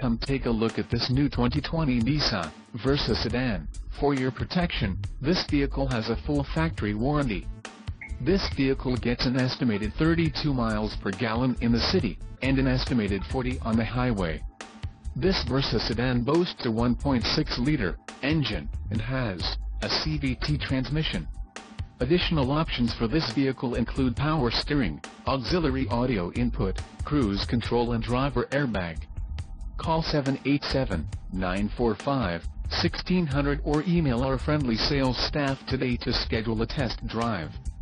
Come take a look at this new 2020 Nissan Versa sedan. For your protection, this vehicle has a full factory warranty. This vehicle gets an estimated 32 miles per gallon in the city, and an estimated 40 on the highway. This Versa sedan boasts a 1.6-liter engine, and has a CVT transmission. Additional options for this vehicle include power steering, auxiliary audio input, cruise control and driver airbag. Call 787-945-1600 or email our friendly sales staff today to schedule a test drive.